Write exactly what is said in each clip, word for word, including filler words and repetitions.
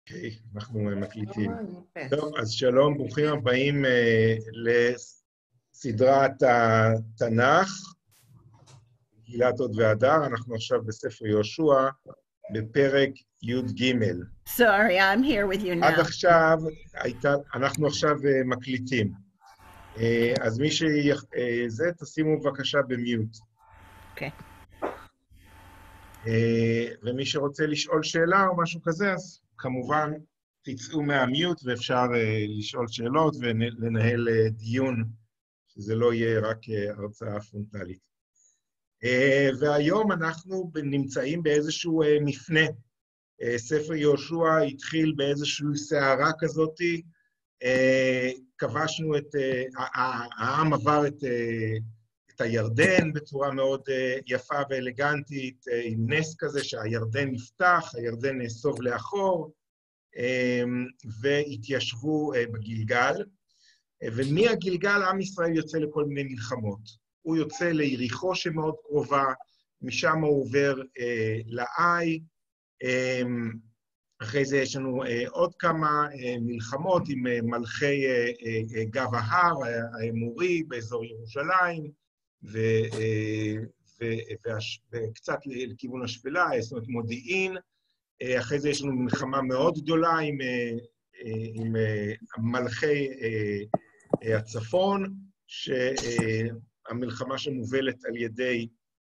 אוקיי, אנחנו מקליטים. טוב, אז שלום, ברוכים הבאים לסדרת התנ"ך, מגילת הוד והדר. אנחנו עכשיו בספר יהושע, בפרק י"ג. Sorry, I'm here with you now. עד עכשיו, הייתה, אנחנו עכשיו מקליטים. אז מי שזה, תשימו בבקשה במיוט. אוקיי. ומי שרוצה לשאול שאלה או משהו כזה, אז כמובן תצאו מהמיוט ואפשר לשאול שאלות ולנהל דיון, שזה לא יהיה רק הרצאה פרונטלית. והיום אנחנו נמצאים באיזשהו מפנה. ספר יהושע התחיל באיזושהי סערה כזאת, כבשנו את, העם עבר את, את הירדן בצורה מאוד יפה ואלגנטית, עם נס כזה שהירדן נפתח, הירדן נאסוב לאחור, והתיישבו בגלגל. ומהגלגל עם ישראל יוצא לכל מיני מלחמות. הוא יוצא ליריחו שמאוד קרובה, משם הוא עובר לאי, אחרי זה יש לנו עוד כמה מלחמות עם מלכי גב ההר, האמורי באזור ירושלים, וקצת לכיוון השפלה, זאת אומרת מודיעין. אחרי זה יש לנו מלחמה מאוד גדולה עם, עם מלכי הצפון, שהמלחמה שמובלת על ידי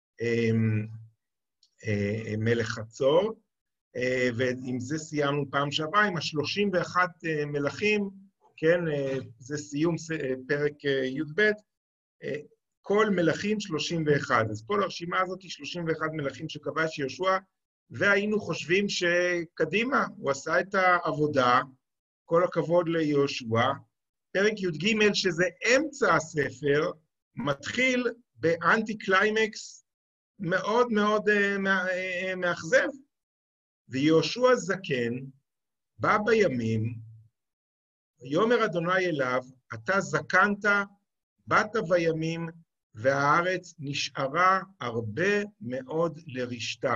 מלך חצור. ועם זה סיימנו פעם שעברה, עם ה-שלושים ואחד מלכים, כן, זה סיום פרק י"ב, כל מלכים שלושים ואחד. אז כל הרשימה הזאת היא שלושים ואחד מלכים שכבש יהושע, והיינו חושבים שקדימה, הוא עשה את העבודה, כל הכבוד ליהושע. פרק י"ג, שזה אמצע הספר, מתחיל באנטי-קליימקס מאוד מאוד מאכזב. ויהושע זקן בא בימים, ויאמר אדוני אליו, אתה זקנת, באת בימים, והארץ נשארה הרבה מאוד לרשתה.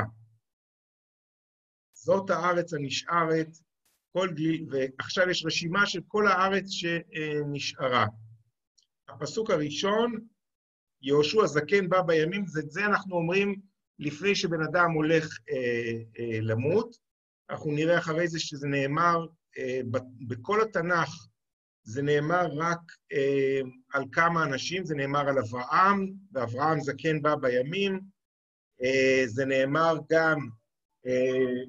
זאת הארץ הנשארת, כל גליל, ועכשיו יש רשימה של כל הארץ שנשארה. הפסוק הראשון, יהושע זקן בא בימים, זה, זה אנחנו אומרים לפני שבן אדם הולך אה, אה, למות. אנחנו נראה אחרי זה שזה נאמר, אה, בכל התנ"ך זה נאמר רק אה, על כמה אנשים, זה נאמר על אברהם, ואברהם זקן בא בימים, אה, זה נאמר גם, אה,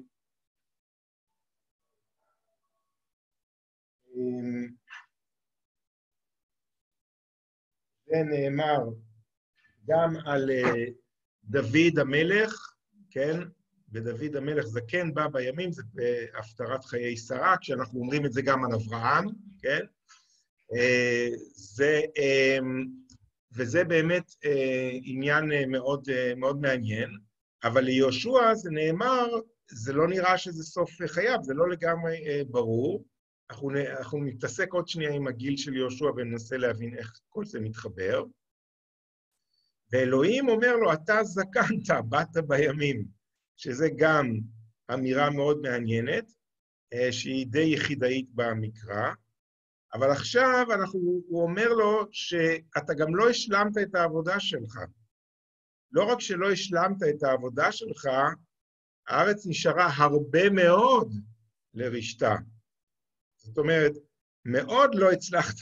זה נאמר גם על דוד המלך, כן? ודוד המלך זקן בא בימים, זה בהפטרת חיי שרה, כשאנחנו אומרים את זה גם על אברהם, כן? זה, וזה באמת עניין מאוד, מאוד מעניין, אבל ליהושע זה נאמר, זה לא נראה שזה סוף חייו, זה לא לגמרי ברור. אנחנו, אנחנו נתעסק עוד שנייה עם הגיל של יהושע וננסה להבין איך כל זה מתחבר. ואלוהים אומר לו, אתה זקנת, באת בימים, שזה גם אמירה מאוד מעניינת, שהיא די יחידאית במקרא, אבל עכשיו אנחנו, הוא אומר לו שאתה גם לא השלמת את העבודה שלך. לא רק שלא השלמת את העבודה שלך, הארץ נשארה הרבה מאוד לרשתה. זאת אומרת, מאוד לא הצלחת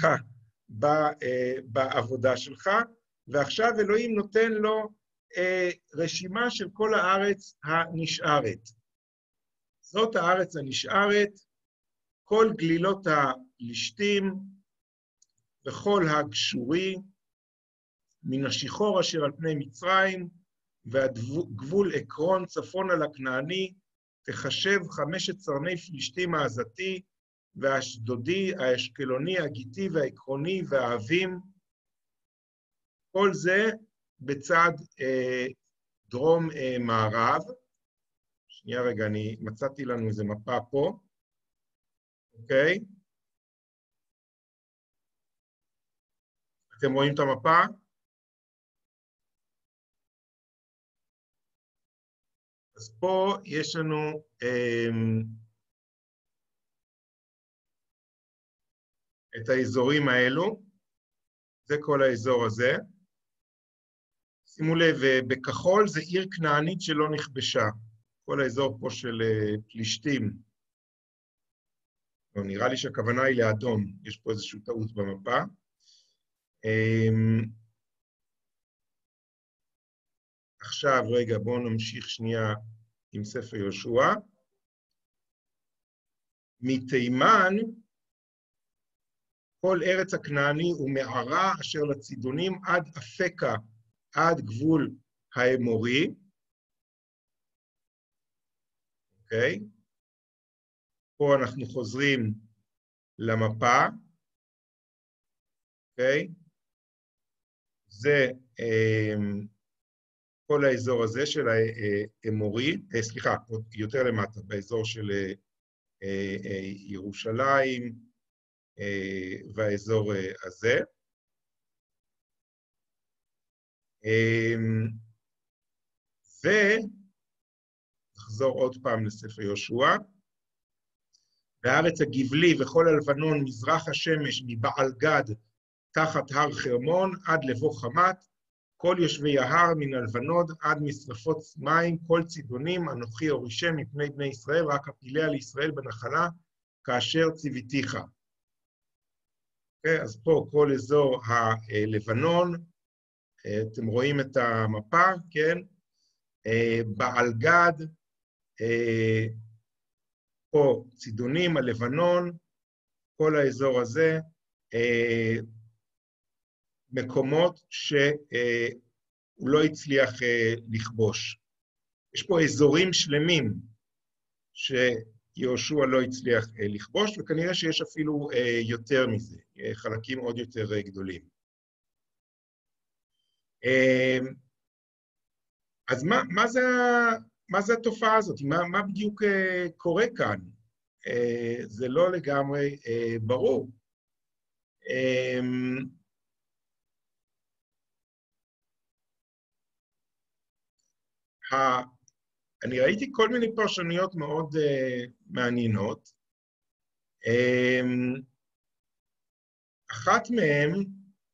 בעבודה שלך, ועכשיו אלוהים נותן לו אה, רשימה של כל הארץ הנשארת. זאת הארץ הנשארת, כל גלילות הלשתים, וכל הגשורי, מן השיחור אשר על פני מצרים, והגבול עקרון צפון על הכנעני, תחשב חמשת צרני פלישתים העזתי, והאשדודי, האשקלוני, הגיתי והעקרוני והאבים, כל זה בצד אה, דרום אה, מערב. שנייה רגע, אני מצאתי לנו איזה מפה פה. אוקיי? אתם רואים את המפה? אז פה יש לנו אה, את האזורים האלו, זה כל האזור הזה. שימו לב, בכחול זה עיר כנענית שלא נכבשה, כל האזור פה של פלישתים. לא, נראה לי שהכוונה היא לאדום, יש פה איזושהי טעות במפה. עכשיו, רגע, בואו נמשיך שנייה עם ספר יהושע. מתימן, כל ארץ הכנעני ומערה אשר לצידונים עד אפקה, עד גבול האמורי. אוקיי? פה אנחנו חוזרים למפה. אוקיי? זה אה, כל האזור הזה של האמורי, אה, סליחה, יותר למטה, באזור של אה, אה, ירושלים אה, והאזור אה, הזה. ונחזור עוד פעם לספר יהושע. בארץ הגבלי וכל הלבנון, מזרח השמש, מבעל גד, תחת הר חרמון, עד לבוא חמת, כל יושבי ההר מן הלבנון, עד משרפות מים, כל צידונים, אנוכי הורישם מפני בני ישראל, רק הפיליה לישראל בנחלה, כאשר ציוויתיך. Okay, אז פה כל אזור הלבנון, אתם רואים את המפה, כן? בעל גד, פה צידונים, הלבנון, כל האזור הזה, מקומות שהוא לא הצליח לכבוש. יש פה אזורים שלמים שיהושע לא הצליח לכבוש, וכנראה שיש אפילו יותר מזה, חלקים עוד יותר גדולים. אז מה, מה זה, מה זה התופעה הזאת? מה, מה בדיוק קורה כאן? זה לא לגמרי ברור. אני ראיתי כל מיני פרשנויות מאוד מעניינות. אחת מהן,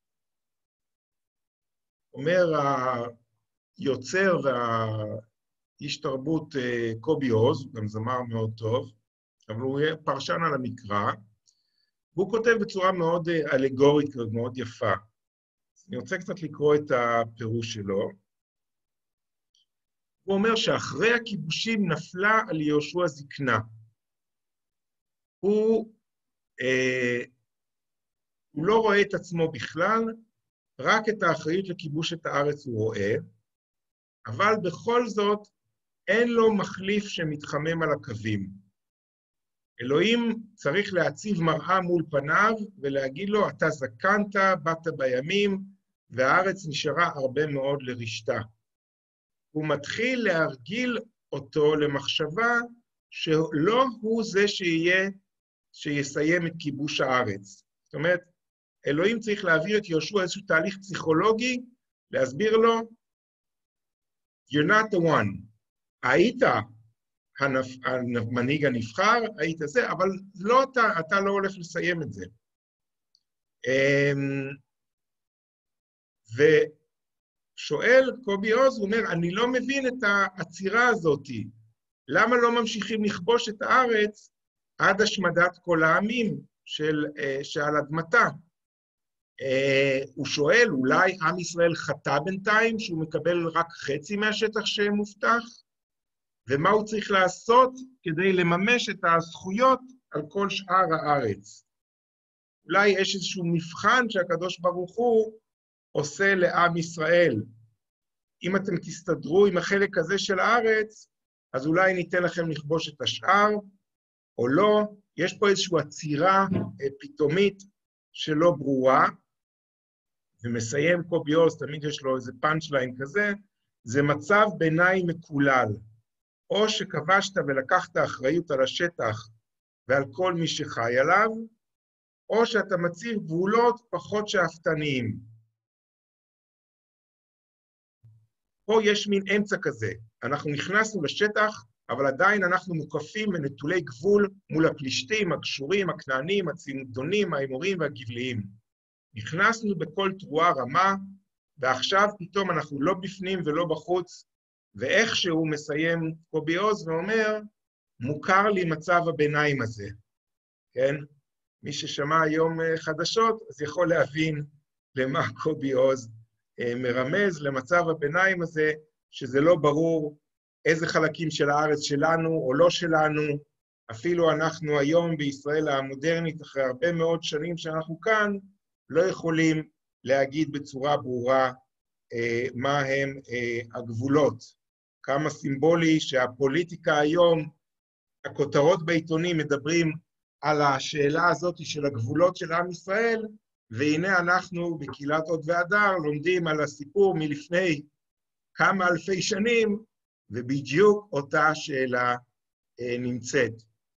אומר היוצר והאיש תרבות קובי עוז, הוא גם זמר מאוד טוב, אבל הוא פרשן על המקרא, והוא כותב בצורה מאוד אלגורית, מאוד יפה. אני רוצה קצת לקרוא את הפירוש שלו. הוא אומר שאחרי הכיבושים נפלה על יהושע זקנה. הוא, אה, הוא לא רואה את עצמו בכלל, רק את האחריות לכיבוש את הארץ הוא רואה, אבל בכל זאת אין לו מחליף שמתחמם על הקווים. אלוהים צריך להציב מראה מול פניו ולהגיד לו, אתה זקנת, באת בימים, והארץ נשארה הרבה מאוד לרשתה. הוא מתחיל להרגיל אותו למחשבה שלא הוא זה שיהיה, שיסיים את כיבוש הארץ. זאת אומרת, אלוהים צריך להעביר את יהושע איזשהו תהליך פסיכולוגי, להסביר לו, you're not the one. היית הנפ... המנהיג הנבחר, היית זה, אבל לא אתה, אתה לא הולך לסיים את זה. ושואל קובי עוז, הוא אומר, אני לא מבין את העצירה הזאת. למה לא ממשיכים לכבוש את הארץ עד השמדת כל העמים של, שעל אדמתה? הוא שואל, אולי עם ישראל חטא בינתיים, שהוא מקבל רק חצי מהשטח שמובטח? ומה הוא צריך לעשות כדי לממש את הזכויות על כל שאר הארץ? אולי יש איזשהו מבחן שהקדוש ברוך הוא עושה לעם ישראל. אם אתם תסתדרו עם החלק הזה של הארץ, אז אולי ניתן לכם לכבוש את השאר, או לא. יש פה איזושהי עצירה פתאומית שלא ברורה, ומסיים קובי עוז, תמיד יש לו איזה פאנצ'ליין כזה, זה מצב ביניים מקולל. או שכבשת ולקחת אחריות על השטח ועל כל מי שחי עליו, או שאתה מציב גבולות פחות שאפתניים. פה יש מין אמצע כזה. אנחנו נכנסנו לשטח, אבל עדיין אנחנו מוקפים ונטולי גבול מול הפלישתים, הקשורים, הכנענים, הצידונים, האמורים והגבליים. נכנסנו בכל תרועה רמה, ועכשיו פתאום אנחנו לא בפנים ולא בחוץ, ואיכשהו מסיים קובי עוז ואומר, מוכר לי מצב הביניים הזה, כן? מי ששמע היום חדשות, אז יכול להבין למה קובי עוז מרמז למצב הביניים הזה, שזה לא ברור איזה חלקים של הארץ שלנו או לא שלנו, אפילו אנחנו היום בישראל המודרנית, אחרי הרבה מאוד שנים שאנחנו כאן, לא יכולים להגיד בצורה ברורה אה, מה הם אה, הגבולות. כמה סימבולי שהפוליטיקה היום, הכותרות בעיתונים מדברים על השאלה הזאת של הגבולות של עם ישראל, והנה אנחנו בקהילת עוד והדר לומדים על הסיפור מלפני כמה אלפי שנים, ובדיוק אותה שאלה אה, נמצאת.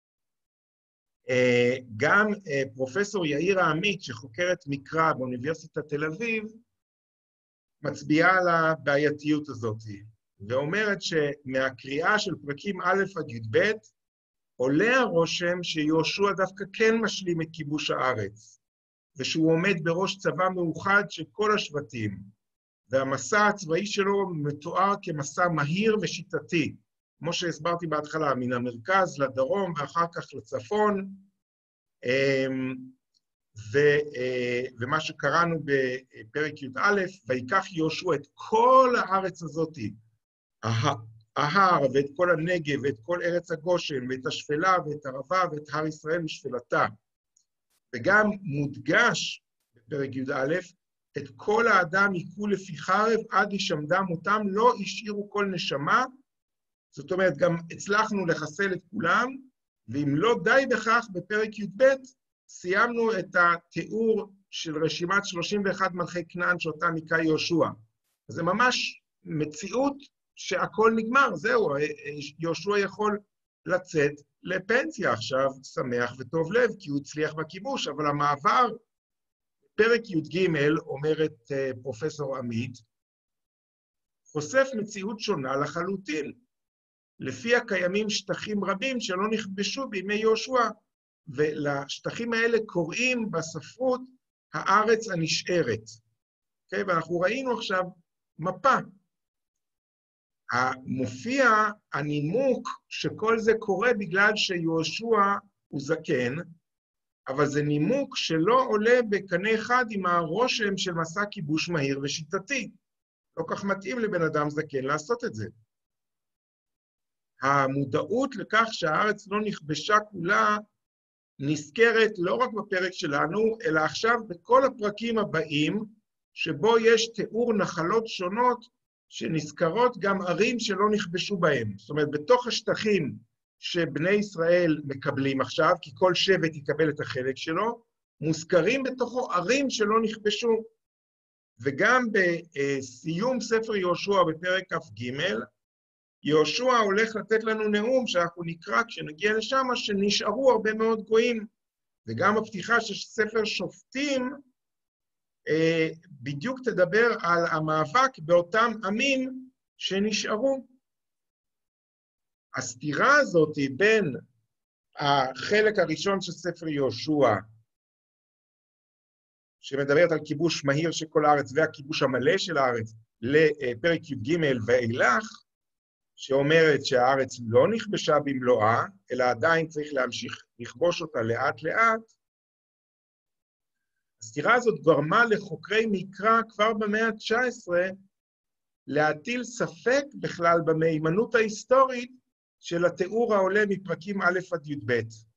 אה, גם אה, פרופסור יאיר העמית, שחוקרת מקרא באוניברסיטת תל אביב, מצביעה על הבעייתיות הזאת, ואומרת שמהקריאה של פרקים א' עד י"ב, עולה הרושם שיהושע דווקא כן משלים את כיבוש הארץ, ושהוא עומד בראש צבא מאוחד של כל השבטים, והמסע הצבאי שלו מתואר כמסע מהיר ושיטתי, כמו שהסברתי בהתחלה, מן המרכז לדרום ואחר כך לצפון, ו, ומה שקראנו בפרק י"א, ויקח יהושע את כל הארץ הזאת, ההר ואת כל הנגב ואת כל ארץ הגושן ואת השפלה ואת הרבה ואת הר ישראל ושפלתה. וגם מודגש בפרק י"א, את כל האדם יקו לפי חרב עד ישמדם אותם, לא השאירו כל נשמה, זאת אומרת, גם הצלחנו לחסל את כולם, ואם לא די בכך, בפרק י"ב, סיימנו את התיאור של רשימת שלושים ואחד מלכי כנען שאותם היכה יהושע. אז זה ממש מציאות שהכל נגמר, זהו, יהושע יכול לצאת לפנסיה עכשיו, שמח וטוב לב, כי הוא הצליח בכיבוש, אבל המעבר, פרק י"ג, אומרת פרופסור עמית, חושף מציאות שונה לחלוטין. לפי הקיימים שטחים רבים שלא נכבשו בימי יהושע, ולשטחים האלה קוראים בספרות הארץ הנשארת. Okay, ואנחנו ראינו עכשיו מפה. מופיע הנימוק שכל זה קורה בגלל שיהושע הוא זקן, אבל זה נימוק שלא עולה בקנה אחד עם הרושם של מסע כיבוש מהיר ושיטתי. לא כך מתאים לבן אדם זקן לעשות את זה. המודעות לכך שהארץ לא נכבשה כולה נזכרת לא רק בפרק שלנו, אלא עכשיו בכל הפרקים הבאים, שבו יש תיאור נחלות שונות שנזכרות גם ערים שלא נכבשו בהם. זאת אומרת, בתוך השטחים שבני ישראל מקבלים עכשיו, כי כל שבט יקבל את החלק שלו, מוזכרים בתוכו ערים שלא נכבשו. וגם בסיום ספר יהושע בפרק כ"ג, יהושע הולך לתת לנו נאום שאנחנו נקרא כשנגיע לשם, שנשארו הרבה מאוד גויים. וגם הפתיחה של ספר שופטים, בדיוק תדבר על המאבק באותם עמים שנשארו. הסתירה הזאת בין החלק הראשון של ספר יהושע, שמדברת על כיבוש מהיר של כל הארץ והכיבוש המלא של הארץ, לפרק י"ג ואילך, שאומרת שהארץ לא נכבשה במלואה, אלא עדיין צריך להמשיך לכבוש אותה לאט לאט, הסתירה הזאת גרמה לחוקרי מקרא כבר במאה ה-תשע עשרה להטיל ספק בכלל במהימנות ההיסטורית של התיאור העולה מפרקים א' עד י"ב.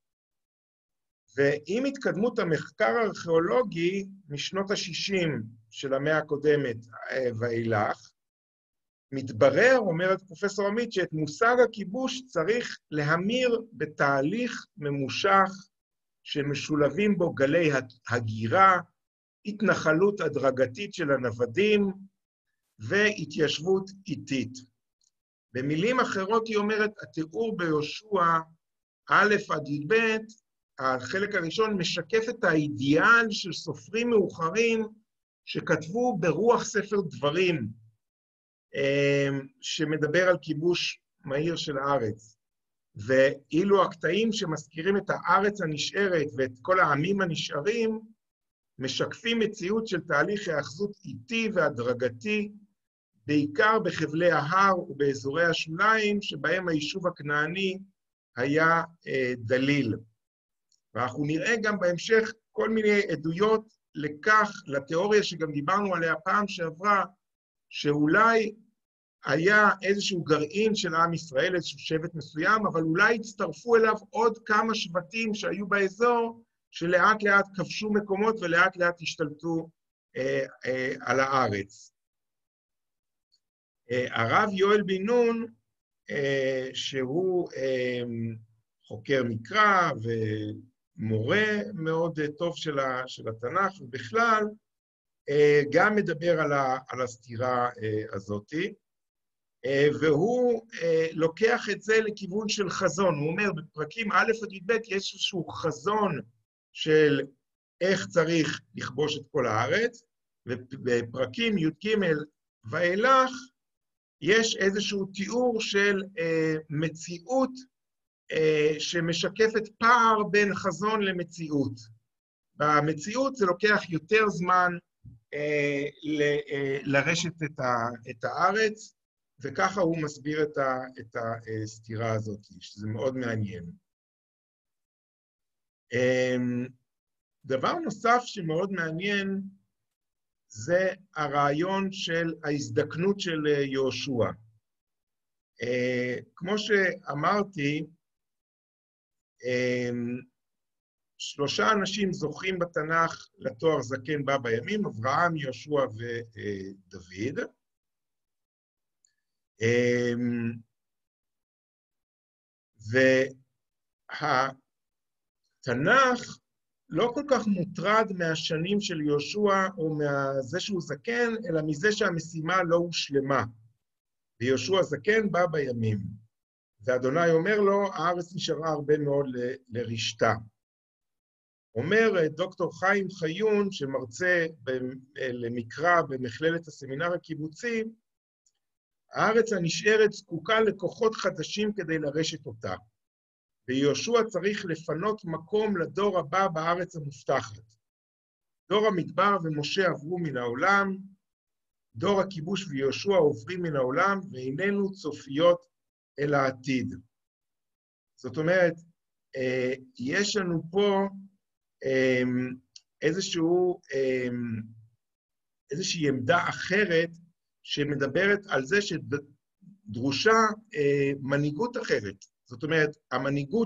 ועם התקדמות המחקר הארכיאולוגי משנות ה-שישים של המאה הקודמת ואילך, מתברר, אומרת פרופסור עמית, שאת מושג הכיבוש צריך להמיר בתהליך ממושך, שמשולבים בו גלי הגירה, התנחלות הדרגתית של הנוודים, והתיישבות איטית. במילים אחרות היא אומרת, התיאור ביהושע א' עד י"ב, החלק הראשון משקף את האידיאל של סופרים מאוחרים, שכתבו ברוח ספר דברים, שמדבר על כיבוש מהיר של הארץ. ואילו הקטעים שמזכירים את הארץ הנשארת ואת כל העמים הנשארים, משקפים מציאות של תהליך היאחזות איטי והדרגתי, בעיקר בחבלי ההר ובאזורי השוליים, שבהם היישוב הכנעני היה אה, דליל. ואנחנו נראה גם בהמשך כל מיני עדויות לכך, לתיאוריה שגם דיברנו עליה פעם שעברה, שאולי היה איזשהו גרעין של עם ישראל, איזשהו שבט מסוים, אבל אולי הצטרפו אליו עוד כמה שבטים שהיו באזור, שלאט לאט כבשו מקומות ולאט לאט השתלטו אה, אה, על הארץ. אה, הרב יואל בן נון, אה, שהוא אה, חוקר מקרא ומורה מאוד טוב של, ה, של התנ"ך, ובכלל אה, גם מדבר על, ה, על הסתירה אה, הזאת, אה, והוא אה, לוקח את זה לכיוון של חזון. הוא אומר, בפרקים א' עד י"ב יש איזשהו חזון של איך צריך לכבוש את כל הארץ, ובפרקים י"ג ואילך יש איזשהו תיאור של אה, מציאות אה, שמשקפת פער בין חזון למציאות. במציאות זה לוקח יותר זמן אה, ל, אה, לרשת את, ה, את הארץ, וככה הוא מסביר את, ה, את הסתירה הזאת, שזה מאוד מעניין. אה, דבר נוסף שמאוד מעניין, זה הרעיון של ההזדקנות של יהושע. כמו שאמרתי, שלושה אנשים זוכים בתנ"ך לתואר זקן בא בימים, אברהם, יהושע ודוד. והתנ"ך לא כל כך מוטרד מהשנים של יהושע או מזה שהוא זקן, אלא מזה שהמשימה לא הושלמה. ויהושע זקן בא בימים. ואדוני אומר לו, הארץ נשארה הרבה מאוד ל- לרשתה. אומר דוקטור חיים חיון, שמרצה ב- למקרא במכללת הסמינר הקיבוצי, הארץ הנשארת זקוקה לכוחות חדשים כדי לרשת אותה. ויהושע צריך לפנות מקום לדור הבא בארץ המובטחת. דור המדבר ומשה עברו מן העולם, דור הכיבוש ויהושע עוברים מן העולם, ואיננו צופיות אל העתיד. זאת אומרת, יש לנו פה איזשהו, איזושהי עמדה אחרת שמדברת על זה שדרושה מנהיגות אחרת. זאת אומרת, המנהיגות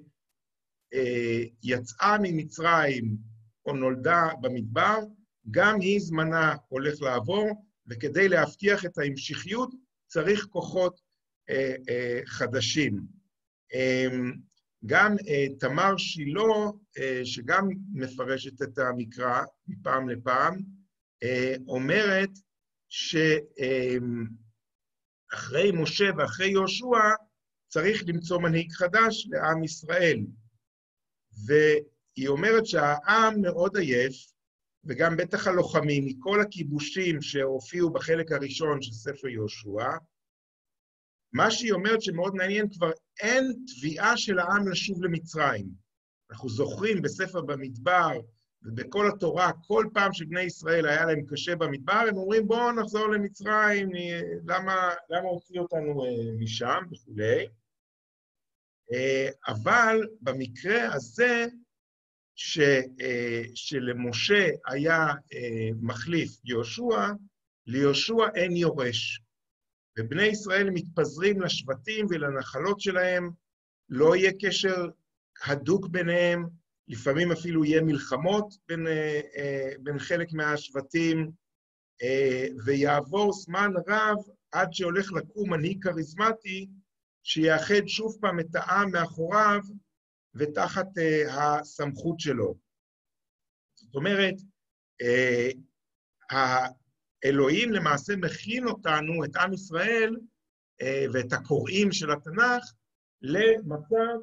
שיצאה ממצרים או נולדה במדבר, גם היא זמנה הולך לעבור, וכדי להבטיח את ההמשכיות צריך כוחות חדשים. גם תמר שילה, שגם מפרשת את המקרא מפעם לפעם, אומרת שאחרי משה ואחרי יהושע, צריך למצוא מנהיג חדש לעם ישראל. והיא אומרת שהעם מאוד עייף, וגם בטח הלוחמים, מכל הכיבושים שהופיעו בחלק הראשון של ספר יהושע, מה שהיא אומרת שמאוד מעניין, כבר אין תביעה של העם לשוב למצרים. אנחנו זוכרים בספר במדבר, ובכל התורה, כל פעם שבני ישראל היה להם קשה במדבר, הם אומרים, בואו נחזור למצרים, למה, למה הוציא אותנו משם וכו'. אבל במקרה הזה, ש, שלמשה היה מחליף יהושע, ליהושע אין יורש. ובני ישראל מתפזרים לשבטים ולנחלות שלהם, לא יהיה קשר הדוק ביניהם, לפעמים אפילו יהיה מלחמות בין, בין חלק מהשבטים, ויעבור זמן רב עד שהולך לקום מנהיג כריזמטי, שיאחד שוב פעם את העם מאחוריו ותחת הסמכות שלו. זאת אומרת, האלוהים למעשה מכין אותנו, את עם ישראל, ואת הקוראים של התנ"ך, למצב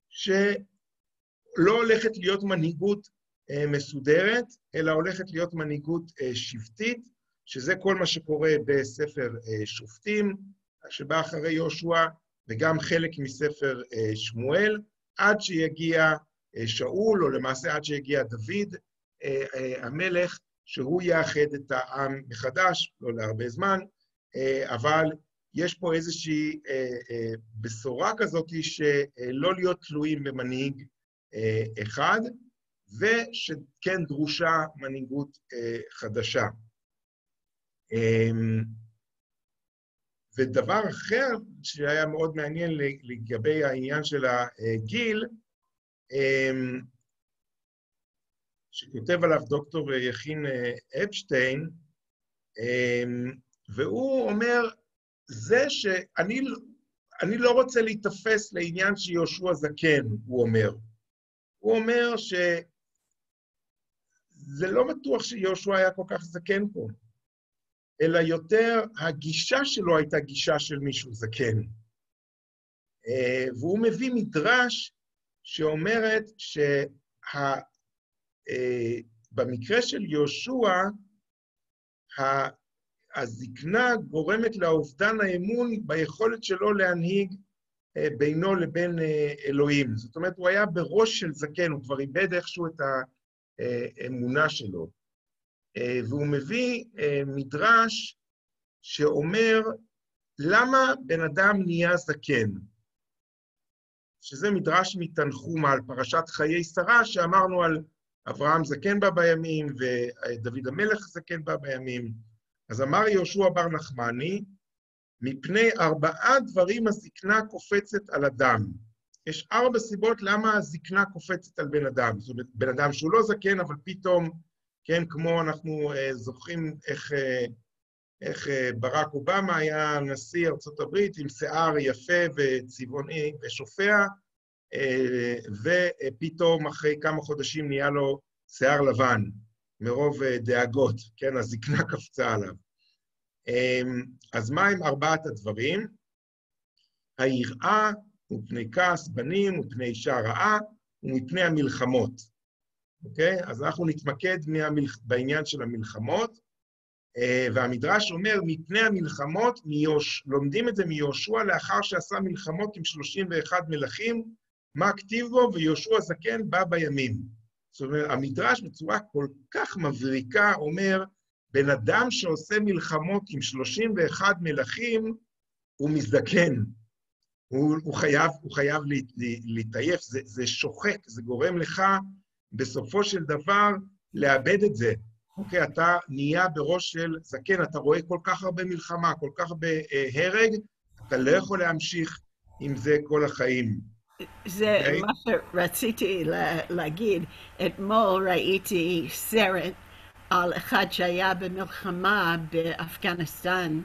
שלא הולכת להיות מנהיגות מסודרת, אלא הולכת להיות מנהיגות שבטית, שזה כל מה שקורה בספר שופטים, שבא אחרי יהושע, וגם חלק מספר שמואל, עד שיגיע שאול, או למעשה עד שיגיע דוד המלך, שהוא יאחד את העם מחדש, לא להרבה זמן, אבל יש פה איזושהי בשורה כזאת שלא להיות תלויים במנהיג אחד, ושכן דרושה מנהיגות חדשה. ודבר אחר שהיה מאוד מעניין לגבי העניין של הגיל, שכותב עליו דוקטור יכין אפשטיין, והוא אומר, זה שאני אני לא רוצה להתאפס לעניין שיהושע זקן, הוא אומר. הוא אומר שזה לא בטוח שיהושע היה כל כך זקן פה, אלא יותר הגישה שלו הייתה גישה של מישהו זקן. והוא מביא מדרש שאומרת שבמקרה של יהושע, הזקנה גורמת לאובדן האמון ביכולת שלו להנהיג בינו לבין אלוהים. זאת אומרת, הוא היה בראש של זקן, הוא כבר איבד איכשהו את האמונה שלו. והוא מביא מדרש שאומר, למה בן אדם נהיה זקן? שזה מדרש מתנחום על פרשת חיי שרה, שאמרנו על אברהם זקן בה בימים, ודוד המלך זקן בה בימים. אז אמר יהושע בר נחמני, מפני ארבעה דברים הזקנה קופצת על אדם. יש ארבע סיבות למה הזקנה קופצת על בן אדם. זאת אומרת, בן אדם שהוא לא זקן, אבל פתאום, כן, כמו אנחנו אה, זוכרים איך, אה, איך אה, ברק אובמה היה נשיא ארצות הברית, עם שיער יפה וצבעוני ושופע, אה, ופתאום אחרי כמה חודשים נהיה לו שיער לבן, מרוב אה, דאגות, כן, הזקנה קפצה עליו. אז מה עם ארבעת הדברים? היראה, מפני כעס בנים, מפני אישה רעה, ומפני המלחמות. אוקיי? אז אנחנו נתמקד מהמלח... בעניין של המלחמות, והמדרש אומר, מפני המלחמות, מיוש... לומדים את זה מיהושע לאחר שעשה מלחמות עם שלושים ואחד מלכים, מה כתיב בו? ויהושע זקן בא בימים. זאת אומרת, המדרש בצורה כל כך מבריקה אומר, בן אדם שעושה מלחמות עם שלושים ואחד מלכים, הוא מזדקן. הוא, הוא חייב, הוא חייב להתעייף, זה, זה שוחק, זה גורם לך בסופו של דבר לאבד את זה. אוקיי, אתה נהיה בראש של זקן, אתה רואה כל כך הרבה מלחמה, כל כך הרבה הרג, אתה לא יכול להמשיך עם זה כל החיים. זה okay? מה שרציתי להגיד, אתמול ראיתי סרט, על אחד שהיה במלחמה באפגניסטן,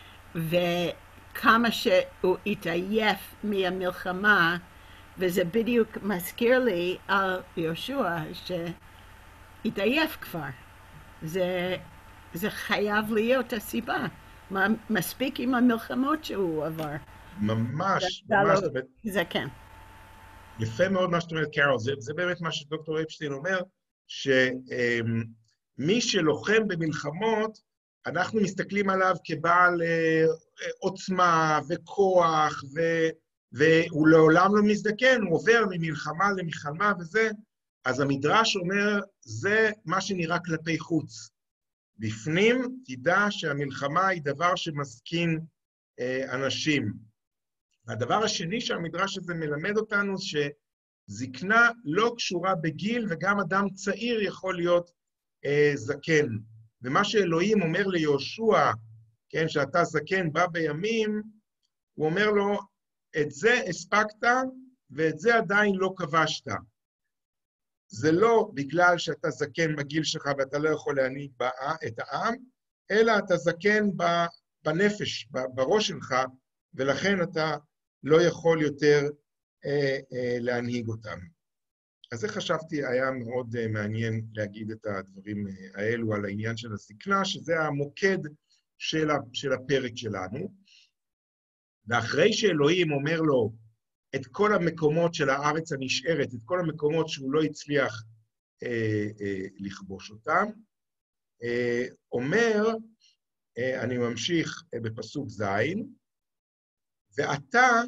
וכמה שהוא התעייף מהמלחמה, וזה בדיוק מזכיר לי על יהושע שהתעייף כבר. זה, זה חייב להיות הסיבה. מספיק עם המלחמות שהוא עבר. ממש, ממש. לא, זה כן. יפה מאוד מה שאת אומרת, קרול. זה, זה באמת מה שדוקטור אפשטיין אומר, ש... מי שלוחם במלחמות, אנחנו מסתכלים עליו כבעל אה, עוצמה וכוח, ו, והוא לעולם לא מזדקן, הוא עובר ממלחמה למלחמה וזה, אז המדרש אומר, זה מה שנראה כלפי חוץ. בפנים, תדע שהמלחמה היא דבר שמסכין אה, אנשים. הדבר השני שהמדרש הזה מלמד אותנו, שזקנה לא קשורה בגיל, וגם אדם צעיר יכול להיות זקן. ומה שאלוהים אומר ליהושע, כן, שאתה זקן בא בימים, הוא אומר לו, את זה הספקת, ואת זה עדיין לא כבשת. זה לא בגלל שאתה זקן בגיל שלך, ואתה לא יכול להנהיג את העם, אלא אתה זקן בנפש, בראש שלך, ולכן אתה לא יכול יותר אה, אה, להנהיג אותם. אז זה חשבתי, היה מאוד מעניין להגיד את הדברים האלו על העניין של הזקנה, שזה המוקד של, של הפרק שלנו. ואחרי שאלוהים אומר לו את כל המקומות של הארץ הנשארת, את כל המקומות שהוא לא הצליח אה, אה, לכבוש אותם, אה, אומר, אה, אני ממשיך אה, בפסוק זין, ואתה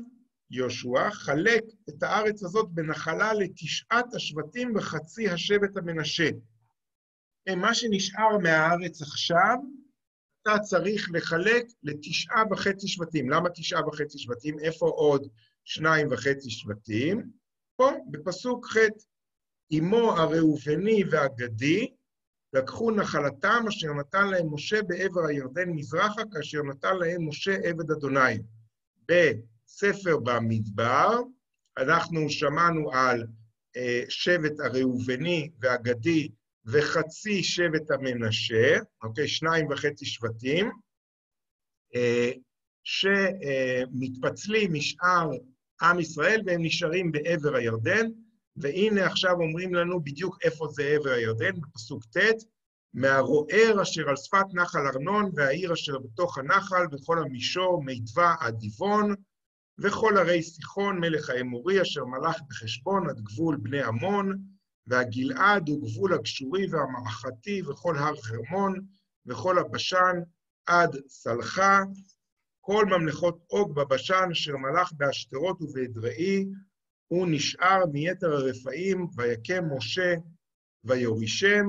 יהושע, חלק את הארץ הזאת בנחלה לתשעת השבטים וחצי השבט המנשה. מה שנשאר מהארץ עכשיו, אתה צריך לחלק לתשעה וחצי שבטים. למה תשעה וחצי שבטים? איפה עוד שניים וחצי שבטים? פה, בפסוק ח' אמו הראובני והגדי, לקחו נחלתם אשר נתן להם משה בעבר הירדן מזרחה, כאשר נתן להם משה עבד אדוני. בספר במדבר, אנחנו שמענו על אה, שבט הראובני והגדי וחצי שבט המנשה, אוקיי, שניים וחצי שבטים, אה, שמתפצלים משאר עם ישראל והם נשארים בעבר הירדן, והנה עכשיו אומרים לנו בדיוק איפה זה עבר הירדן, בפסוק ט', מהרוער אשר על שפת נחל ארנון, והעיר אשר בתוך הנחל, וכל המישור מיטבה עד דיבון, וכל ערי סיחון מלך האמורי, אשר מלך בחשבון עד גבול בני עמון, והגלעד הוא גבול הגשורי והמעכתי, וכל הר חרמון, וכל הבשן עד סלחה, כל ממלכות אוג בבשן, אשר מלך באשתרות ובאדראי, הוא נשאר מיתר הרפאים, ויקם משה ויורישם,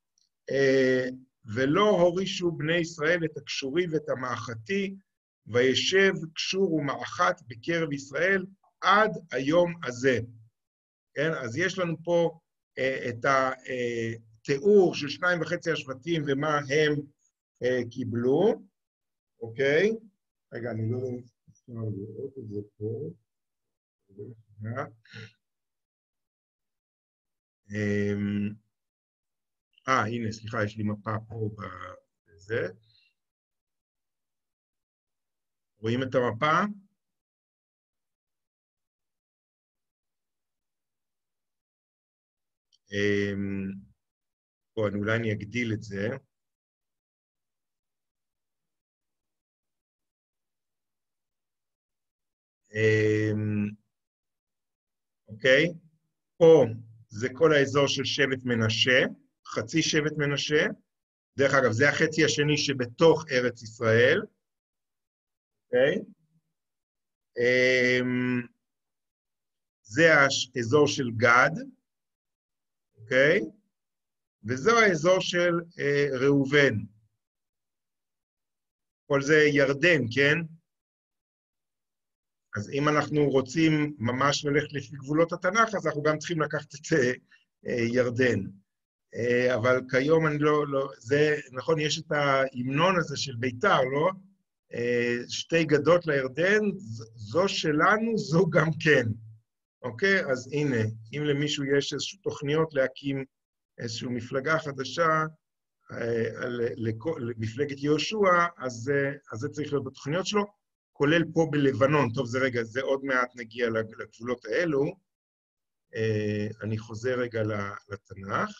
ולא הורישו בני ישראל את הקשורי ואת המעכתי, וישב קשור ומעכת בקרב ישראל עד היום הזה. כן? אז יש לנו פה אה, את התיאור של שניים וחצי השבטים ומה הם אה, קיבלו, אוקיי? רגע, אני לא יודע אפשר לראות את זה פה. אה, הנה, סליחה, יש לי מפה פה בזה. רואים את המפה? בואו, אולי אני אגדיל את זה. אוקיי? פה זה כל האזור של שבט מנשה, חצי שבט מנשה. דרך אגב, זה החצי השני שבתוך ארץ ישראל. אוקיי? זה האזור של גד, אוקיי? וזו האזור של ראובן. כל זה ירדן, כן? אז אם אנחנו רוצים ממש ללכת לפי גבולות התנ"ך, אז אנחנו גם צריכים לקחת את ירדן. אבל כיום אני לא, לא, זה, נכון, יש את ההמנון הזה של ביתר, לא? שתי גדות לירדן, זו שלנו, זו גם כן. אוקיי? אז הנה, אם למישהו יש איזושהי תוכניות להקים איזושהי מפלגה חדשה למפלגת יהושע, אז, אז זה צריך להיות בתוכניות שלו, כולל פה בלבנון. טוב, זה רגע, זה עוד מעט נגיע לגבולות האלו. אני חוזר רגע לתנ"ך.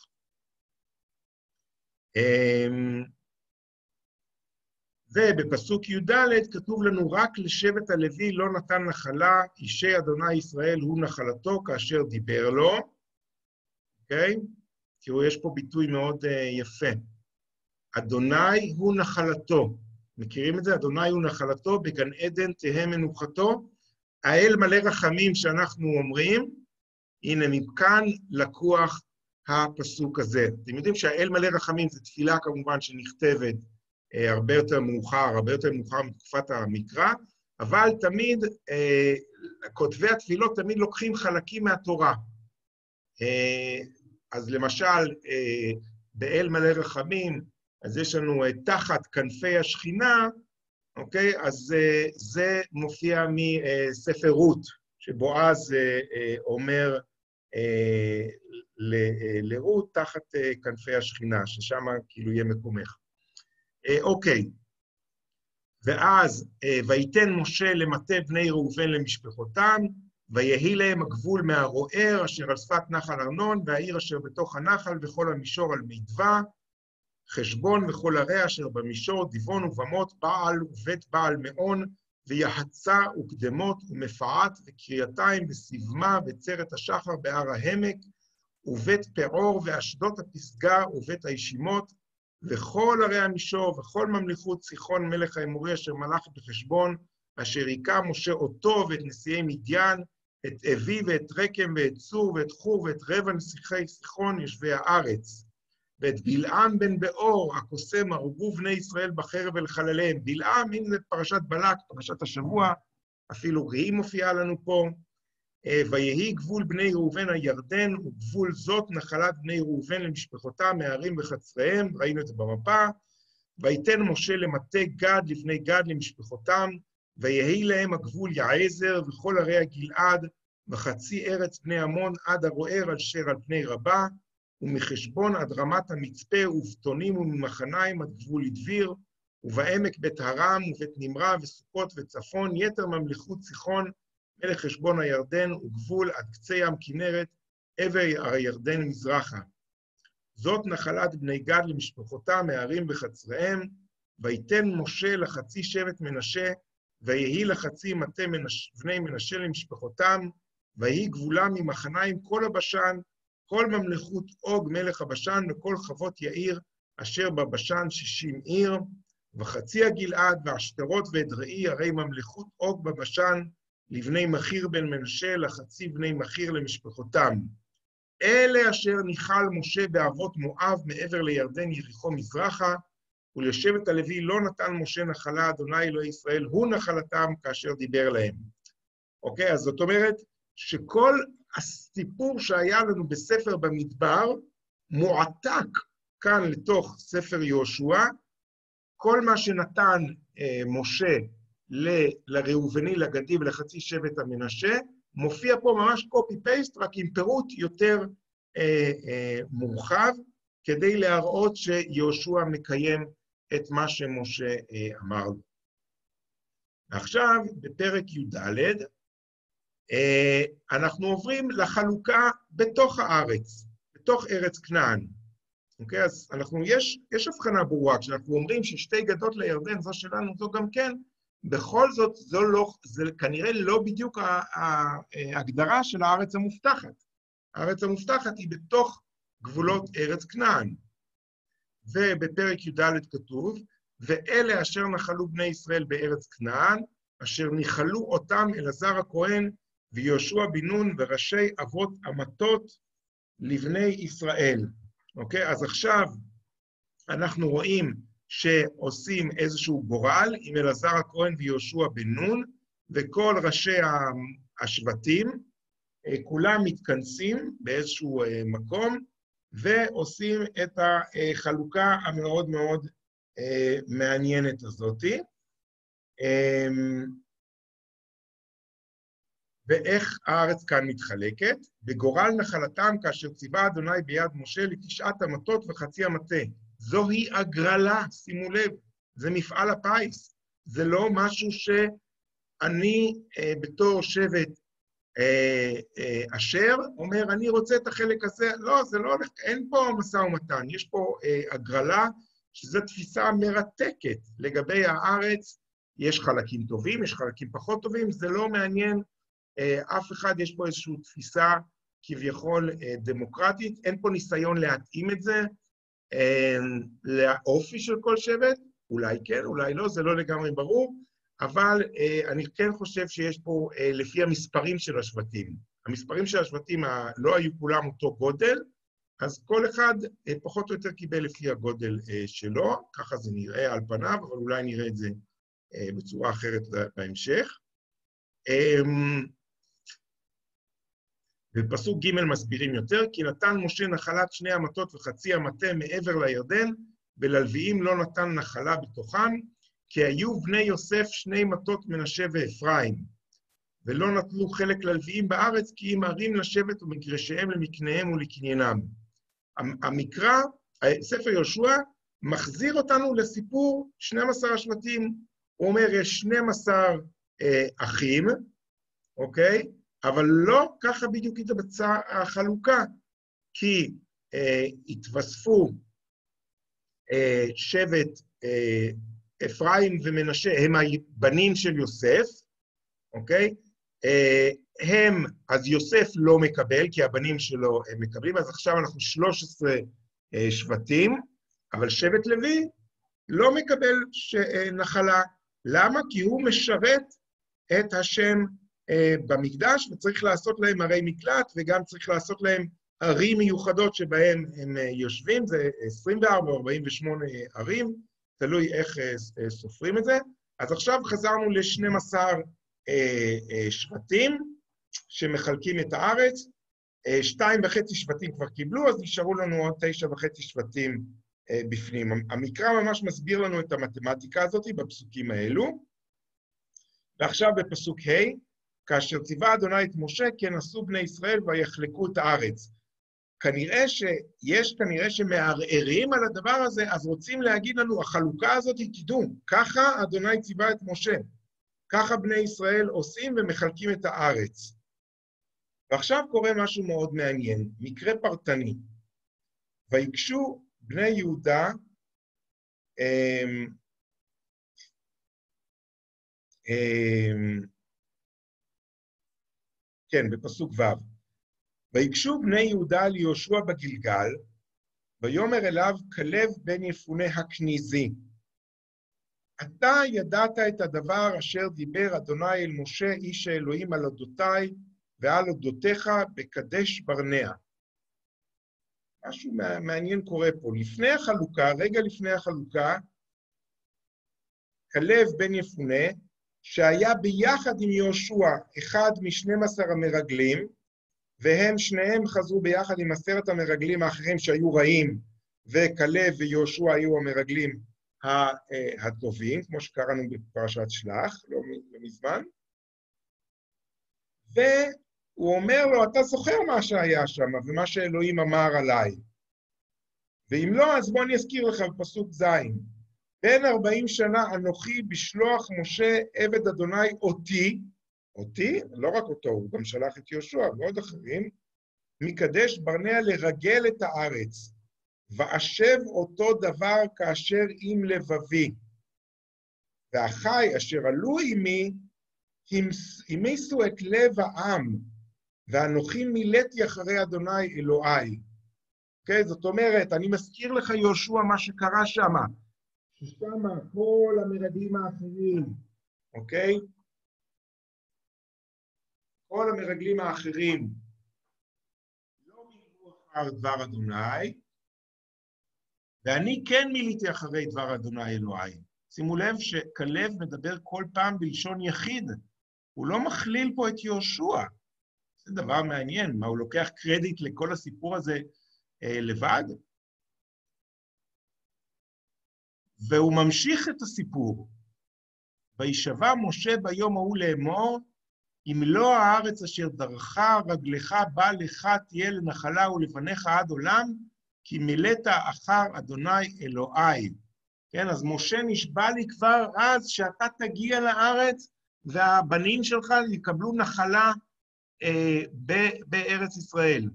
ובפסוק י"ד כתוב לנו, רק לשבט הלוי לא נתן נחלה, אישי אדוני ישראל הוא נחלתו כאשר דיבר לו. אוקיי? תראו, יש פה ביטוי מאוד uh, יפה. אדוני הוא נחלתו. מכירים את זה? אדוני הוא נחלתו, בגן עדן תהא מנוחתו. האל מלא רחמים שאנחנו אומרים, הנה מכאן לקוח הפסוק הזה. אתם יודעים שהאל מלא רחמים זה תפילה כמובן שנכתבת, הרבה יותר מאוחר, הרבה יותר מאוחר מתקופת המקרא, אבל תמיד, אה, כותבי התפילות תמיד לוקחים חלקים מהתורה. אה, אז למשל, אה, באל מלא רחמים, אז יש לנו אה, תחת כנפי השכינה, אוקיי? אז אה, זה מופיע מספר רות, שבועז אה, אה, אומר אה, לרות תחת אה, כנפי השכינה, ששם כאילו יהיה מקומך. אוקיי, ואז ויתן משה למטה בני ראובן למשפחותם, ויהי להם הגבול מהרוער אשר על שפת נחל ארנון, והעיר אשר בתוך הנחל וכל המישור על מיטבה, חשבון וכל ערי אשר במישור, דיבון ובמות, בעל ובית בעל מעון, ויחצה וקדמות ומפעת וקריאתיים וסבמה וצרת השחר בהר העמק, ובית פעור ואשדות הפסגה ובית הישימות, וכל ערי המישור, וכל ממלכות סיחון מלך האמורי אשר מלך בחשבון, אשר היכה משה אותו ואת נשיאי מדיין, את אבי ואת רקם ואת צור ואת חור ואת רבע נסיכי סיחון יושבי הארץ. ואת בלעם בן באור, הקוסם, הרגו בני ישראל בחרב אל חלליהם. בלעם, אם זה פרשת בלק, פרשת השבוע, אפילו ראי מופיעה לנו פה. ויהי גבול בני ראובן הירדן, וגבול זאת נחלת בני ראובן למשפחותם, הערים וחצריהם, ראינו את זה במפה. ויתן משה למטה גד לבני גד למשפחותם, ויהי להם הגבול יעזר וכל ערי הגלעד, וחצי ארץ בני עמון עד הרוער אשר על פני רבה, ומחשבון עד רמת המצפה ובטונים וממחניים עד גבול דביר, ובעמק בית הרם ובית נמרה וסוכות וצפון, יתר ממלכות סיחון, מלך חשבון הירדן, וגבול עד קצה ים כנרת, עבר הירדן מזרחה. זאת נחלת בני גד למשפחותם, הערים וחצריהם, ויתן משה לחצי שבט מנשה, ויהי לחצי מטה מנש... בני מנשה למשפחותם, ויהי גבולם ממחניים כל הבשן, כל ממלכות אוג מלך הבשן, וכל חוות יאיר, אשר בבשן שישים עיר, וחצי הגלעד, והשטרות ואדראי, הרי ממלכות אוג בבשן, לבני מחיר בן מנשה, לחצי בני מחיר למשפחותם. אלה אשר ניחל משה באבות מואב, מעבר לירדן יריחו מזרחה, ולשבט הלוי לא נתן משה נחלה, אדוני אלוהי ישראל, הוא נחלתם כאשר דיבר להם. אוקיי, אז זאת אומרת שכל הסיפור שהיה לנו בספר במדבר, מועתק כאן לתוך ספר יהושע, כל מה שנתן אה, משה ל- לראובני, לגדי ולחצי שבט המנשה, מופיע פה ממש קופי-פייסט, רק עם פירוט יותר אה, אה, מורחב, כדי להראות שיהושע מקיים את מה שמשה אה, אמר לו. עכשיו, בפרק י"ד, אה, אנחנו עוברים לחלוקה בתוך הארץ, בתוך ארץ כנען. אוקיי, אז אנחנו, יש, יש הבחנה ברורה, כשאנחנו אומרים ששתי גדות לירדן, זו שלנו, זו גם כן, בכל זאת, זו לא, זה כנראה לא בדיוק ההגדרה של הארץ המובטחת. הארץ המובטחת היא בתוך גבולות ארץ כנען. ובפרק י"ד כתוב, ואלה אשר נחלו בני ישראל בארץ כנען, אשר ניחלו אותם אלעזר הכהן ויהושע בן נון וראשי אבות המטות לבני ישראל. אוקיי? אז עכשיו אנחנו רואים שעושים איזשהו גורל עם אלעזר הכהן ויהושע בן נון, וכל ראשי השבטים, כולם מתכנסים באיזשהו מקום, ועושים את החלוקה המאוד מאוד מעניינת הזאת. ואיך הארץ כאן מתחלקת? בגורל נחלתם כאשר ציווה אדוני ביד משה לתשעת המטות וחצי המטה. זוהי הגרלה, שימו לב, זה מפעל הפיס. זה לא משהו שאני אה, בתור שבט אה, אה, אשר אומר, אני רוצה את החלק הזה. לא, זה לא הולך, אין פה משא ומתן. יש פה אה, הגרלה, שזו תפיסה מרתקת לגבי הארץ. יש חלקים טובים, יש חלקים פחות טובים, זה לא מעניין אה, אף אחד, יש פה איזושהי תפיסה כביכול אה, דמוקרטית, אין פה ניסיון להתאים את זה, לאופי של כל שבט, אולי כן, אולי לא, זה לא לגמרי ברור, אבל אה, אני כן חושב שיש פה, אה, לפי המספרים של השבטים, המספרים של השבטים ה- לא היו כולם אותו גודל, אז כל אחד אה, פחות או יותר קיבל לפי הגודל אה, שלו, ככה זה נראה על פניו, אבל אולי נראה את זה אה, בצורה אחרת בהמשך. אה, בפסוק ג' מסבירים יותר, כי נתן משה נחלת שני המטות וחצי המטה מעבר לירדן, וללוויים לא נתן נחלה בתוכם, כי היו בני יוסף שני מטות מנשה ואפרים, ולא נטלו חלק ללוויים בארץ, כי אם ערים לשבת ומגרשיהם למקניהם ולקניינם. המקרא, ספר יהושע, מחזיר אותנו לסיפור שנים עשר השבטים. הוא אומר, יש שנים עשר אה, אחים, אוקיי? אבל לא ככה בדיוק התבצעה החלוקה, כי אה, התווספו אה, שבט אה, אפרים ומנשה, הם הבנים של יוסף, אוקיי? אה, הם, אז יוסף לא מקבל, כי הבנים שלו הם מקבלים, אז עכשיו אנחנו שלוש עשרה אה, שבטים, אבל שבט לוי לא מקבל ש, אה, נחלה. למה? כי הוא משרת את השם אה, במקדש, וצריך לעשות להם ערי מקלט, וגם צריך לעשות להם ערים מיוחדות שבהם הם אה, יושבים, זה עשרים וארבע או ארבעים ושמונה ערים, תלוי איך אה, אה, סופרים את זה. אז עכשיו חזרנו ל-שנים עשר אה, אה, שבטים שמחלקים את הארץ, אה, שתיים וחצי שבטים כבר קיבלו, אז נשארו לנו עוד תשע וחצי שבטים אה, בפנים. המקרא ממש מסביר לנו את המתמטיקה הזאת בפסוקים האלו, ועכשיו בפסוק ה', כאשר ציווה אדוני את משה, כן עשו בני ישראל ויחלקו את הארץ. כנראה שיש כנראה שמערערים על הדבר הזה, אז רוצים להגיד לנו, החלוקה הזאת, תדעו, ככה אדוני ציווה את משה, ככה בני ישראל עושים ומחלקים את הארץ. ועכשיו קורה משהו מאוד מעניין, מקרה פרטני. ויקשו בני יהודה, הם, הם, כן, בפסוק ו', ויקשו בני יהודה ליהושע בגלגל, ויאמר אליו כלב בן יפונה הכניזי. אתה ידעת את הדבר אשר דיבר אדוני אל משה, איש האלוהים על אודותי ועל אודותיך בקדש ברנע. משהו מעניין קורה פה. לפני החלוקה, רגע לפני החלוקה, כלב בן יפונה, שהיה ביחד עם יהושע, אחד משנים עשר המרגלים, והם שניהם חזרו ביחד עם עשרת המרגלים האחרים שהיו רעים, וכלב ויהושע היו המרגלים הטובים, כמו שקראנו בפרשת שלח, לא מזמן. והוא אומר לו, אתה זוכר מה שהיה שם, ומה שאלוהים אמר עליי. ואם לא, אז בוא אני אזכיר לך בפסוק זין. בין ארבעים שנה אנוכי בשלוח משה עבד אדוני אותי, אותי, לא רק אותו, הוא גם שלח את יהושע ועוד אחרים, מקדש ברנע לרגל את הארץ, ואשב אותו דבר כאשר עם לבבי. ואחי אשר עלו עמי, המיסו את לב העם, ואנוכי מילאתי אחרי אדוני אלוהי. אוקיי? זאת אומרת, אני מזכיר לך יהושע מה שקרה שם, ששם כל המרגלים האחרים, אוקיי? כל המרגלים האחרים לא מילאו אחר דבר אדוני, ואני כן מיליתי אחרי דבר אדוני אלוהי. שימו לב שכלב מדבר כל פעם בלשון יחיד, הוא לא מכליל פה את יהושע. זה דבר מעניין, מה הוא לוקח קרדיט לכל הסיפור הזה אה, לבד? והוא ממשיך את הסיפור. וישבע משה ביום ההוא לאמור, אם לא הארץ אשר דרכה רגלך בא לך תהיה לנחלה ולבניך עד עולם, כי מילאת אחר אדוני אלוהי. כן, אז משה נשבע לי כבר אז שאתה תגיע לארץ, והבנים שלך יקבלו נחלה אה, בארץ ישראל.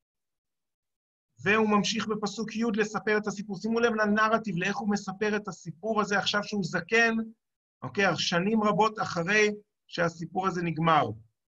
והוא ממשיך בפסוק י' לספר את הסיפור. שימו לב לנרטיב, לאיך הוא מספר את הסיפור הזה עכשיו שהוא זקן, אוקיי, שנים רבות אחרי שהסיפור הזה נגמר.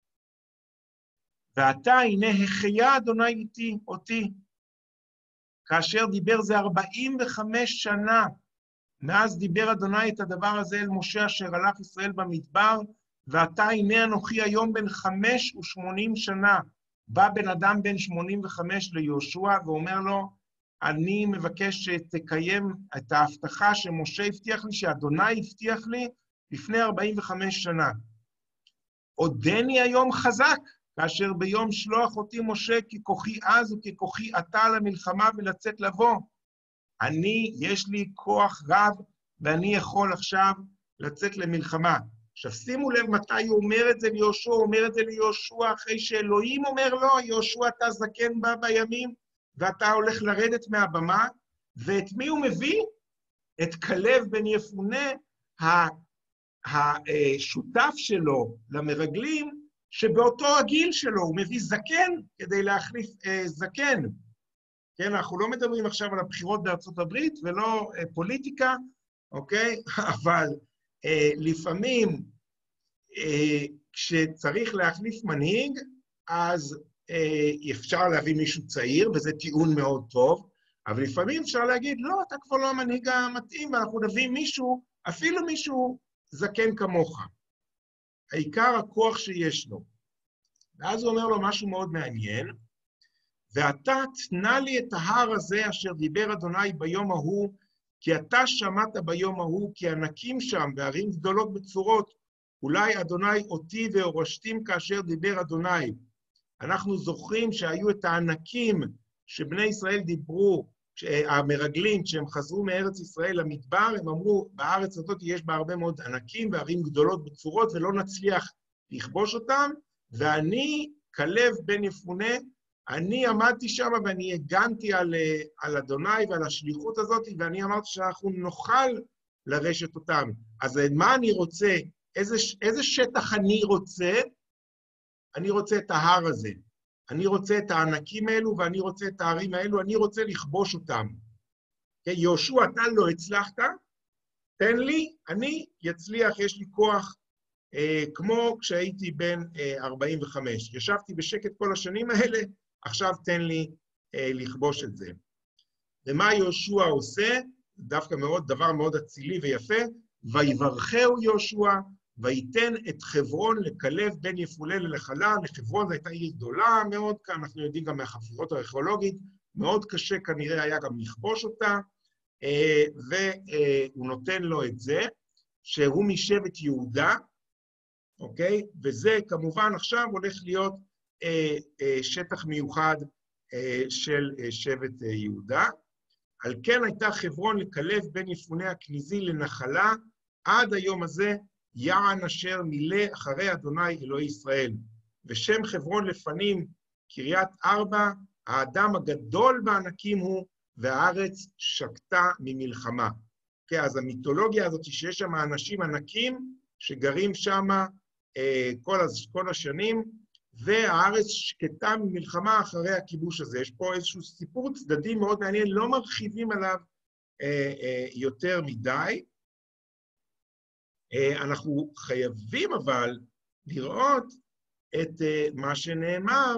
ועתה, הנה, החיה אדוני איתי, אותי, כאשר דיבר זה ארבעים וחמש שנה, מאז דיבר אדוני את הדבר הזה אל משה אשר הלך ישראל במדבר, ועתה, הנה אנוכי היום בן חמש ושמונים שנה, בא בן אדם בן שמונים וחמש ליהושע ואומר לו, אני מבקש שתקיים את ההבטחה שמשה הבטיח לי, שאדוני הבטיח לי לפני ארבעים וחמש שנה. עודני היום חזק, כאשר ביום שלוח אותי משה ככוחי אז וככוחי עתה למלחמה ולצאת לבוא. אני, יש לי כוח רב, ואני יכול עכשיו לצאת למלחמה. עכשיו שימו לב מתי הוא אומר את זה ליהושע, הוא אומר את זה ליהושע אחרי שאלוהים אומר לו, יהושע אתה זקן בה בימים, ואתה הולך לרדת מהבמה, ואת מי הוא מביא? את כלב בן יפונה, השותף שלו למרגלים, שבאותו הגיל שלו הוא מביא זקן כדי להחליף אה, זקן. כן, אנחנו לא מדברים עכשיו על הבחירות בארצות הברית ולא אה, פוליטיקה, אוקיי? אבל אה, לפעמים אה, כשצריך להחליף מנהיג, אז אה, אפשר להביא מישהו צעיר, וזה טיעון מאוד טוב, אבל לפעמים אפשר להגיד, לא, אתה כבר לא המנהיג המתאים, ואנחנו נביא מישהו, אפילו מישהו זקן כמוך. העיקר הכוח שיש לו. ואז הוא אומר לו משהו מאוד מעניין, ואתה תנה לי את ההר הזה אשר דיבר אדוני ביום ההוא, כי אתה שמעת ביום ההוא, כי ענקים שם וערים גדולות בצורות, אולי אדוני אותי והורשתים כאשר דיבר אדוני. אנחנו זוכרים שהיו את הענקים שבני ישראל דיברו, המרגלים, כשהם חזרו מארץ ישראל למדבר, הם אמרו, בארץ הזאת יש בה הרבה מאוד ענקים וערים גדולות בצורות, ולא נצליח לכבוש אותם, ואני, כלב בן יפונה, אני עמדתי שם ואני הגנתי על, על אדוני ועל השליחות הזאת, ואני אמרתי שאנחנו נוכל לרשת אותם. אז מה אני רוצה? איזה, איזה שטח אני רוצה? אני רוצה את ההר הזה. אני רוצה את הענקים האלו, ואני רוצה את הערים האלו, אני רוצה לכבוש אותם. יהושע, אתה לא הצלחת, תן לי, אני יצליח, יש לי כוח, אה, כמו כשהייתי בן אה, ארבעים וחמש. ישבתי בשקט כל השנים האלה, עכשיו תן לי אה, לכבוש את זה. ומה יהושע עושה? דווקא מאוד, דבר מאוד אצילי ויפה, ויברכהו יהושע, וייתן את חברון לכלב בן יפונה לנחלה. לחברון הייתה עיר גדולה מאוד, כאן אנחנו יודעים גם מהחפירות הארכיאולוגית, מאוד קשה כנראה היה גם לכבוש אותה, והוא נותן לו את זה, שהוא משבט יהודה, אוקיי? וזה כמובן עכשיו הולך להיות שטח מיוחד של שבט יהודה. על כן הייתה חברון לכלב בן יפונה הכניזי לנחלה, עד היום הזה, יען אשר מילא אחרי אדוני אלוהי ישראל. ושם חברון לפנים קריית ארבע, האדם הגדול בענקים הוא, והארץ שקטה ממלחמה. כן, אז המיתולוגיה הזאת שיש שם אנשים ענקים שגרים שם אה, כל, כל השנים, והארץ שקטה ממלחמה אחרי הכיבוש הזה. יש פה איזשהו סיפור צדדי מאוד מעניין, לא מרחיבים עליו אה, אה, יותר מדי. אנחנו חייבים אבל לראות את מה שנאמר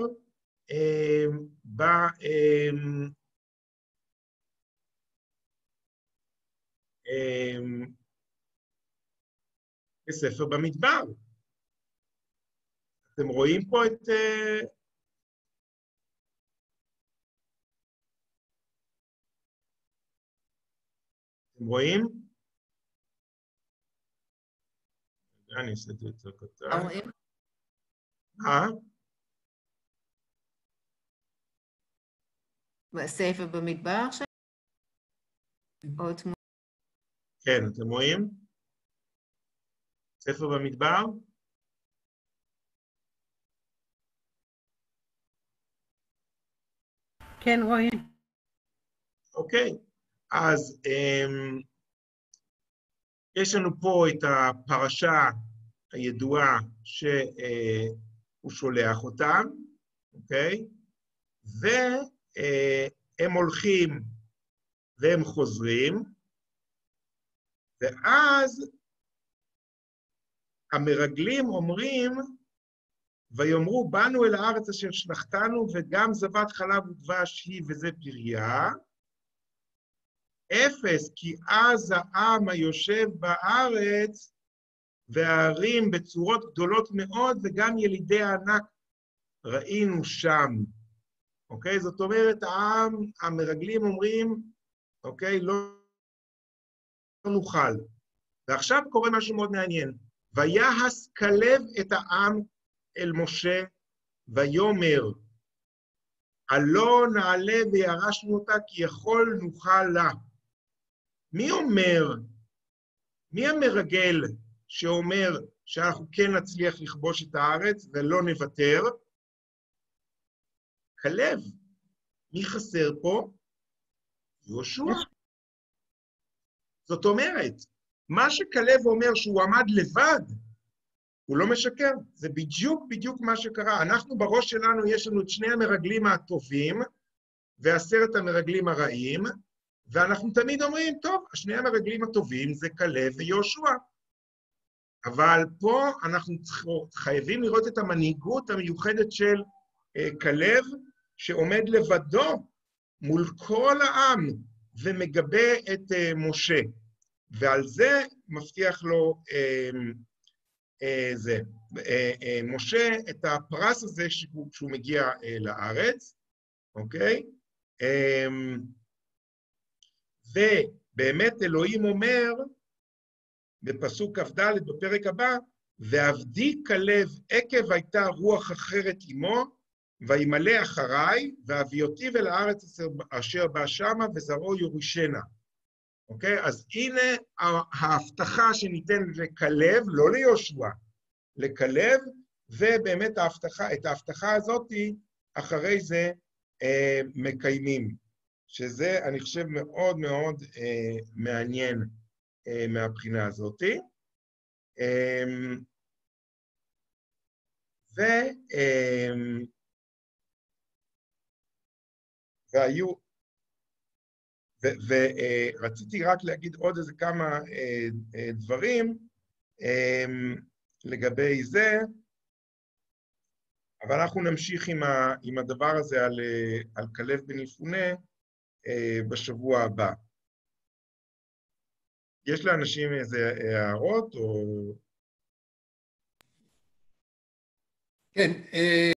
בספר במדבר. אתם רואים פה את... אתם רואים? אני אעשה את זה יותר קטן. מה? בספר במדבר עכשיו? עוד תמונה. כן, אתם רואים? ספר במדבר? כן, רואים. אוקיי, אז... יש לנו פה את הפרשה הידועה שהוא שולח אותם, אוקיי? והם הולכים והם חוזרים, ואז המרגלים אומרים, ויאמרו, באנו אל הארץ אשר שלחתנו, וגם זבת חלב ודבש היא וזה פריה, אפס, כי אז העם היושב בארץ, והערים בצורות גדולות מאוד, וגם ילידי הענק ראינו שם. אוקיי? זאת אומרת, העם, המרגלים אומרים, אוקיי, לא, לא נוכל. ועכשיו קורה משהו מאוד מעניין. ויחס כלב את העם אל משה, ויאמר, הלא נעלה וירשנו אותה, כי יכול נוכל לה. מי אומר, מי המרגל שאומר שאנחנו כן נצליח לכבוש את הארץ ולא נוותר? כלב. מי חסר פה? יהושע. זאת אומרת, מה שכלב אומר שהוא עמד לבד, הוא לא משקר. זה בדיוק בדיוק מה שקרה. אנחנו בראש שלנו, יש לנו את שני המרגלים הטובים, ועשרת המרגלים הרעים, ואנחנו תמיד אומרים, טוב, השני המרגלים הטובים זה כלב ויהושע. אבל פה אנחנו חייבים לראות את המנהיגות המיוחדת של uh, כלב, שעומד לבדו מול כל העם, ומגבה את uh, משה. ועל זה מבטיח לו uh, אה, זה. אה, אה, משה, את הפרס הזה שהוא, שהוא מגיע אה, לארץ, אוקיי? אה, ובאמת אלוהים אומר, בפסוק כ"ד בפרק הבא, ועבדי כלב עקב הייתה רוח אחרת עמו, וימלא אחריי, והביאותיו אל הארץ אשר בא שמה, וזרעו יורישנה. אוקיי? אז הנה ההבטחה שניתנת לכלב, לא ליהושע, לכלב, ובאמת ההבטחה, את ההבטחה הזאת, אחרי זה אה, מקיימים. שזה, אני חושב, מאוד מאוד אה, מעניין אה, מהבחינה הזאת. אה, ו... אה, והיו, ורציתי רק להגיד עוד איזה כמה דברים לגבי זה, אבל אנחנו נמשיך עם הדבר הזה על כלב בן יפונה בשבוע הבא. יש לאנשים איזה הערות או... כן,